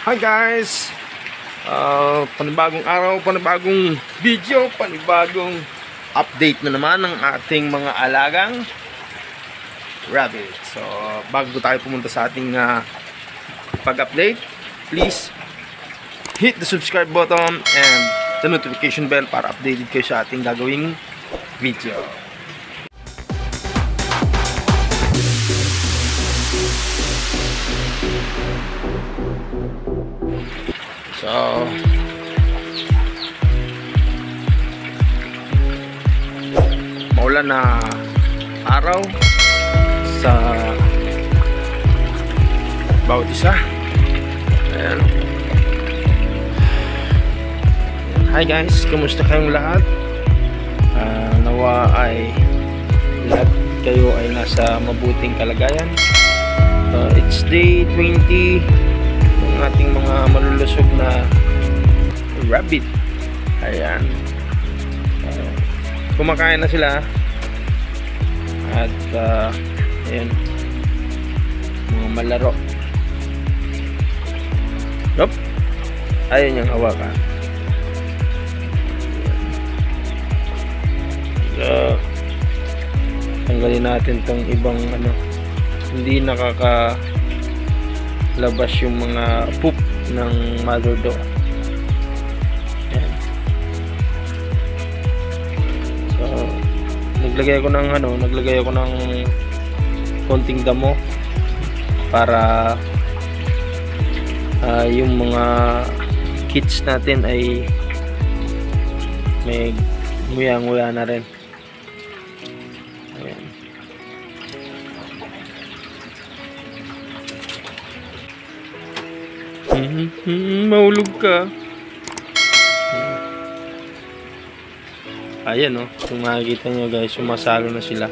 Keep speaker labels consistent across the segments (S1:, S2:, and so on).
S1: Hi guys! Panibagong araw, panibagong video, panibagong update na naman ng ating mga alagang rabbit. So, bago tayo pumunta sa ating pag-update, please hit the subscribe button and the notification bell para updated kayo sa ating gagawing video. So, maulan na araw sa bawat isa. Ayan. Hi guys, kumusta kayong lahat? Nawa ay lahat kayo ay nasa mabuting kalagayan. It's day 20 ng ating mga malulusog na rabbit. Ayan. Kumakain na sila. At ayan, mga malaro. Yup. Ayun yung hawakan. Tanggalin natin tong ibang hindi labas yung mga poop ng mother dog. Ayan. So, naglagay ako ng konting damo para yung mga kids natin ay may nguya-nguya na rin. Ayan. Mahulog ka. Ayan kung makikita nyo guys, sumasalo na sila.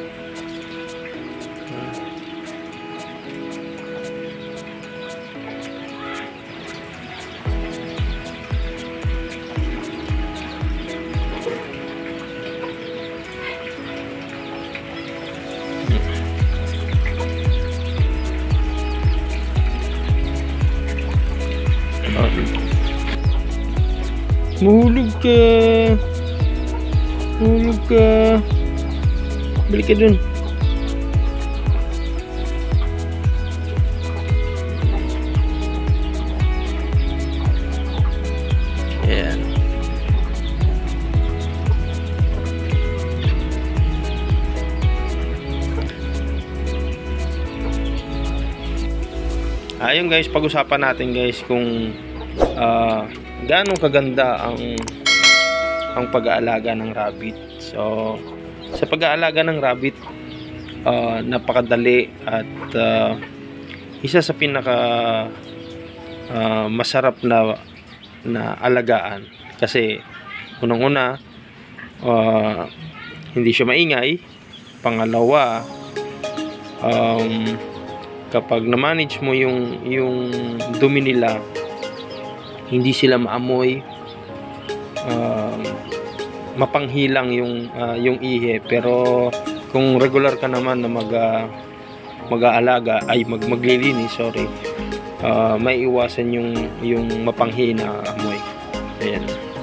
S1: Mahulog ka. Mahulog ka. Balik ka dun. Ayan. Ayun guys, pag-usapan natin guys kung gaano kaganda ang pag-aalaga ng rabbit. So, sa pag-aalaga ng rabbit, napakadali at isa sa pinaka masarap na alagaan kasi unang-una, hindi siya maingay. Pangalawa, kapag na-manage mo yung dumi nila, hindi sila maamoy, mapanghilang yung ihe. Pero kung regular ka naman na mag-aalaga ay maglilinis, may iwasan yung mapanghina amoy. Ayan.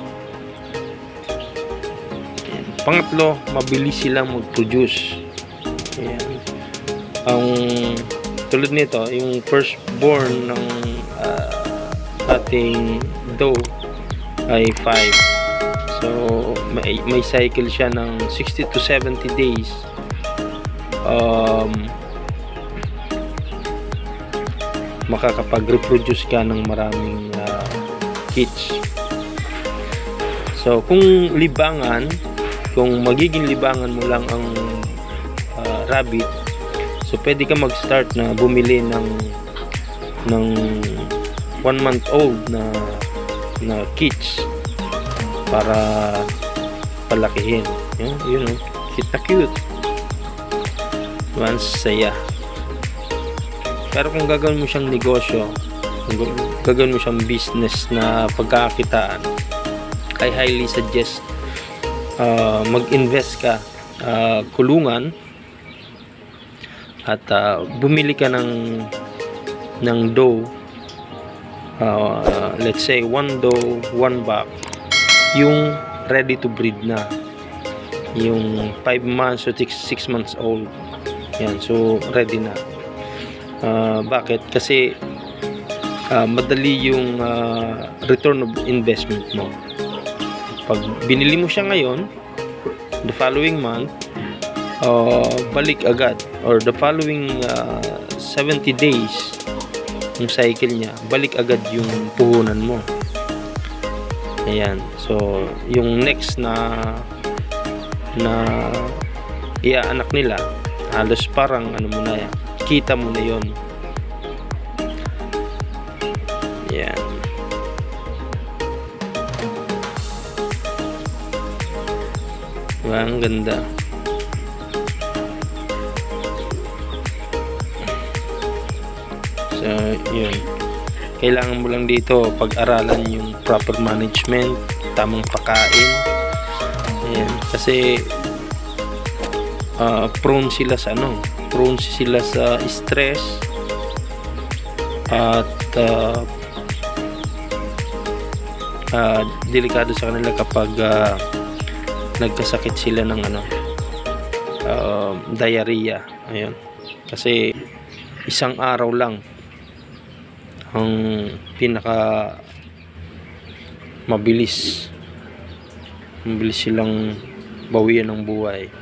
S1: Ayan. Pangatlo, mabilis silang mag-produce. Ayan. Ang tulad nito, yung firstborn ng ating doe ay 5. So may cycle siya ng 60 to 70 days. Makakapag-reproduce ka ng maraming kids. So kung magiging libangan mo lang ang rabbit, so pwede ka mag-start na bumili ng 1-month-old na kids para palakihin. Yun cute na cute. Once saya. Pero kung gagawin mo siyang negosyo, kung gagawin mo siyang business na pagkakakitaan, I highly suggest mag-invest ka, kulungan, at bumili ka ng doe
S2: let's say 1 doe, 1 buck, yung ready to breed na, yung 5 months to 6 months old. Yan, so ready na. Bakit? Kasi madali yung return of investment mo. Pag binili mo siya ngayon, the following month, balik agad, or the following 70 days yung cycle niya, balik agad yung puhunan mo. Ayan, so yung next na iaanak nila, halos parang ano mo na yan, kita mo na yon. Yan. Diba, ang ganda. So yun, kailangan mo lang dito pag-aralan yung proper management, tamang pagkain. Ayan, kasi prone sila sa stress, at delikado sa kanila kapag nagkasakit sila ng diarrhea. Ayun, kasi isang araw lang ang pinaka mabilis silang bawian ng buhay.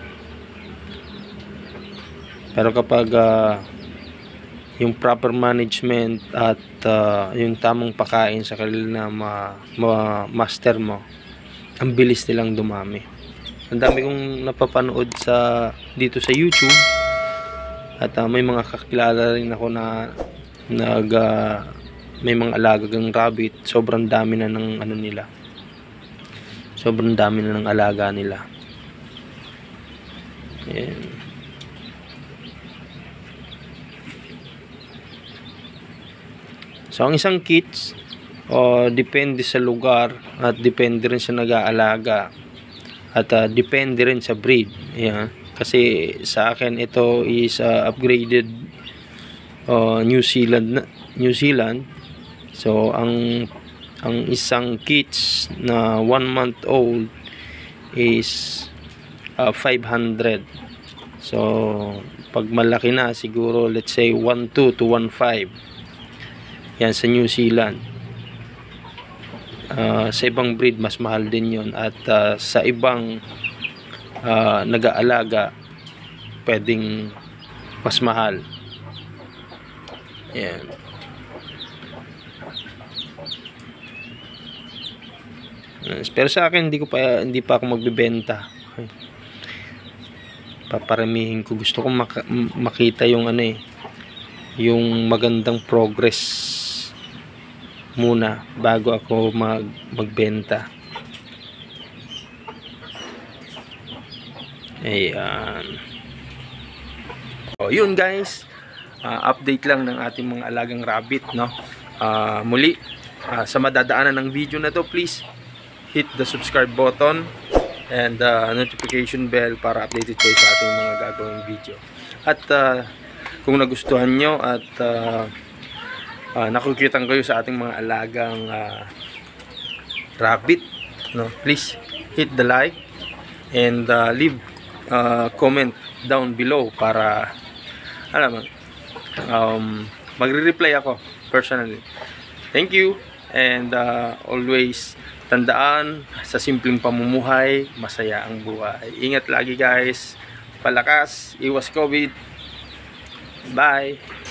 S2: Pero kapag yung proper management at yung tamang pagkain sa kanila na master mo, ang bilis nilang dumami. Ang dami kong napapanood dito sa YouTube, at may mga kakilala rin ako na may mga alagang rabbit. Sobrang dami na ng nila, sobrang dami na ng alaga nila. Ayan. So ang isang kits, depende sa lugar, at depende rin sa nag-aalaga, at depende rin sa breed. Ayan. Kasi sa akin ito is upgraded New Zealand. So ang isang kits na 1 month old is 500. So pag malaki na, siguro let's say 1.2 to 1.5. Yan sa New Zealand. Sa ibang breed mas mahal din yon, at sa ibang nag-aalaga pwedeng mas mahal. Yan. Pero sa akin hindi pa ako magbebenta. Paparamihin ko. Gusto kong makita yung yung magandang progress muna bago ako magbenta. Ayan. So yun guys, update lang ng ating mga alagang rabbit, no? Muli, sa madadaanan ng video na to, please hit the subscribe button and notification bell para updated kayo sa ating mga gagawing video. At kung nagustuhan nyo at nakukitan kayo sa ating mga alagang rabbit, no, please hit the like and leave comment down below para magre-reply ako personally. Thank you, and always tandaan, sa simpleng pamumuhay masaya ang buhay. Ingat lagi guys, palakas, iwas COVID. Bye.